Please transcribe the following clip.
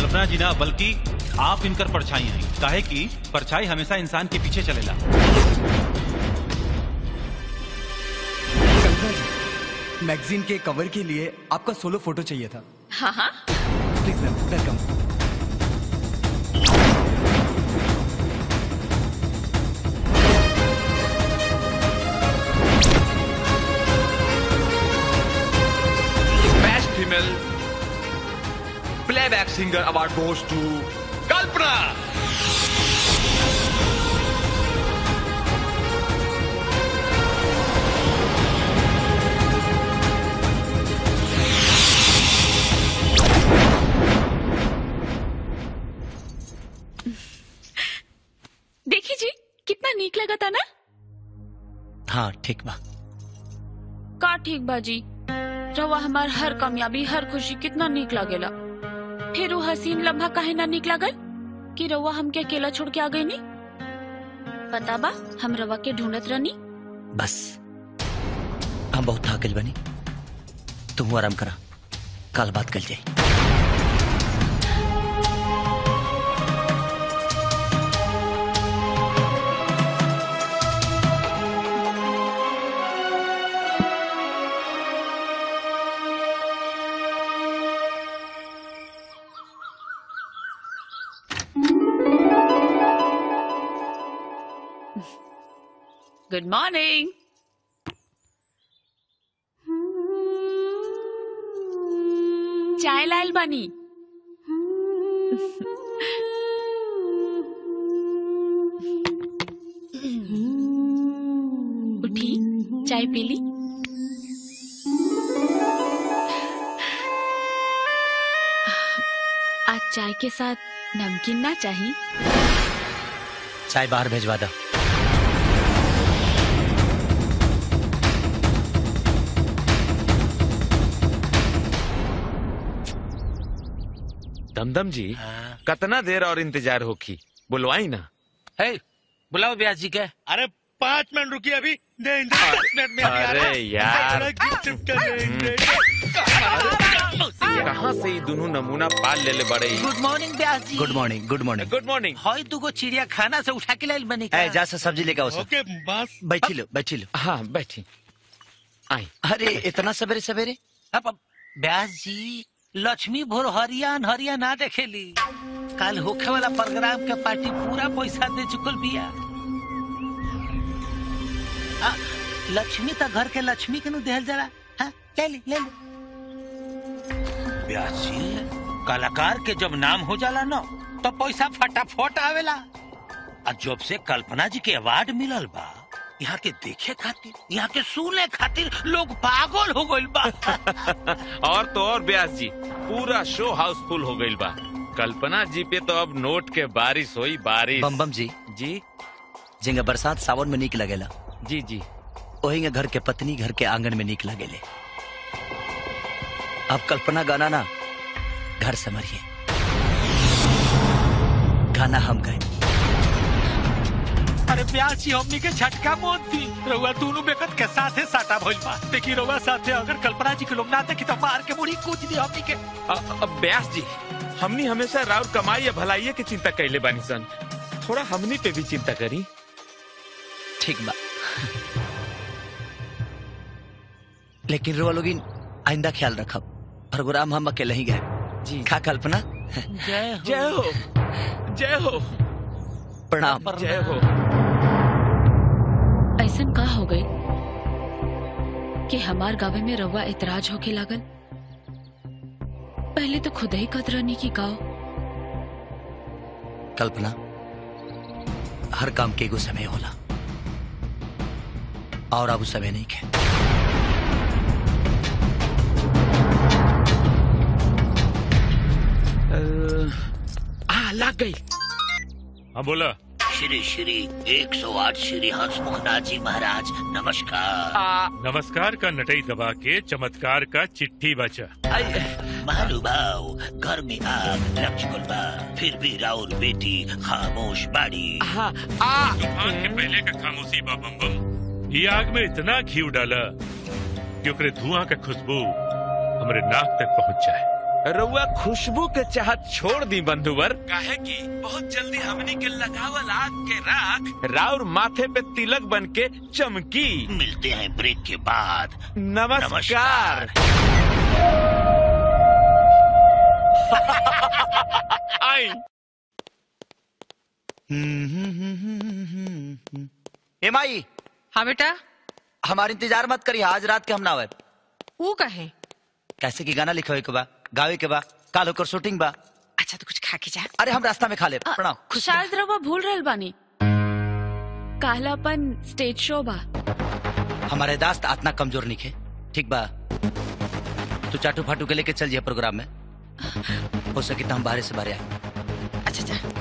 कल्पना जी ना, बल्कि आप इनकर परछाई हैं। काहे कि परछाई हमेशा इंसान के पीछे चलेला। कल्पना जी, मैगजीन के कवर के लिए आपका सोलो फोटो चाहिए था। हाँ हाँ, please ma'am, welcome. Best female playback singer award goes to Kalpana. देखी जी कितना नीक लगा था ना। हाँ ठीक बा। का ठीक बाजी, रवा हमार हर कामयाबी हर खुशी कितना नीक लागेला। फिर वो हसीन लम्हा काहे ना नीक लागल कि रवा हमके अकेला छोड़ के आ गई नी। पता बा हम रवा के ढूंढत रहनी। बस हम बहुत थाकल बनी, तुम आराम करा, कल बात कर जाए। Good morning. चाय लाल बानी। उठी, चाय पी ली। आज चाय के साथ नमकीन ना चाहिए? चाय बाहर भेजवा दो। दमदम जी, कितना देर और इंतजार होगी, बुलवाई ना। है बुलाओ ब्यास जी के। अरे 5 मिनट रुकिए, अभी 10 मिनट में अरे यार, कहाँ से ये दोनों नमूना पाल ले बड़े। Good morning Vyas ji. Good morning, good morning. Good morning. हॉय तू को चिड़िया खाना से उठा के लाइल बनी का। जा से सब्जी लेकर आओ। ओके बस, बैठी लो, बैठी लो। हाँ बैठी। आई। अरे इतना सवेरे सवेरे? अब ब्यास जी, लक्ष्मी भोर हरियान हरिया ना देखेली। कल होखे वाला प्रोग्राम के पार्टी पूरा पैसा दे चुकल बिया। लक्ष्मी तो घर के लक्ष्मी के नु देहल जरा। हाँ, ले ली ले ली। ब्यास जी, कलाकार के जब नाम हो जाला ना तो पैसा फटाफट आवेला। और जब से कल्पना जी के अवार्ड मिलल बा, यहाँ के देखे खातिर, यहाँ के सुने खातिर लोग पागल हो गइल बा। और तो और ब्यास जी, पूरा शो हाउसफुल हो गइल बा। कल्पना जी पे तो अब नोट के बारिश हुई, बारिश। बम बम जी, जी जिंगा बरसात सावन में नीक लगेला। जी जी। वही घर के पत्नी घर के आंगन में नीक लगेले। अब कल्पना गाना ना घर से मरिए, गाना हम गए। अरे ब्यास जी, हमनी के झटका मौत दी। रउआ दोनों बेकत के साथे साटा भइल बा। देखी रउआ साथे अगर कल्पना जी के लोग ना देखी तो मार के मुड़ी कूच दी हमनी के। अब ब्यास जी, हमनी हमेशा राउर कमाई या भलाई की चिंता कैले बानी सन, थोड़ा हमनी पे भी चिंता करी। ठीक बा, लेकिन रुआ लोगिन आइंदा ख्याल रखब। प्रोग्राम हम अकेले ही गए। जी। खा कल्पना। जय हो। जय हो, जय हो, प्रणाम। जय हो। ऐसन का हो गई कि हमार गावे में रवा इतराज होके लागल। पहले तो खुद ही कतरानी की गाओ। कल्पना, हर काम के एगो समय होला और अब समय नहीं है। लग गई। हाँ बोला। श्री श्री 108 श्री हंसमुखनाथ जी महाराज नमस्कार। नमस्कार का नटई दबा के चमत्कार का चिट्ठी बचा। महानुभाव, घर में आग लग चुकल बा, फिर भी राउर बेटी खामोश बाड़ी। तूफान के पहले का खामोशी बा बम बम। ये आग में इतना घी डाला कि ओकरे धुआं का खुशबू हमारे नाक तक पहुंच जाए। रउआ खुशबू के चाहत छोड़ दी बंधुवर, काहे कि बहुत जल्दी हमनी के लगावल आग के राख राउर माथे पे तिलक बन के चमकी। मिलते हैं ब्रेक के बाद। नमस्कार। आई ए माई। हाँ बेटा। हमारे इंतजार मत करिए, आज रात के हम ना आवे। वो कहे कैसे की गाना लिखे के बा, गावे के बा, काल होकर शूटिंग बा। अच्छा तो कुछ खा के जा। अरे हम रास्ता में खा ले। प्रणाम। शायद रवा भूल रहल बानी, कालापन स्टेज शो बा। हमारे दास्त आतना कमजोर निके, ठीक बा। तू चाटू फाटू के लेके चल जिया प्रोग्राम में, हो सके तो हम बाहर से बाहर आए। अच्छा जा।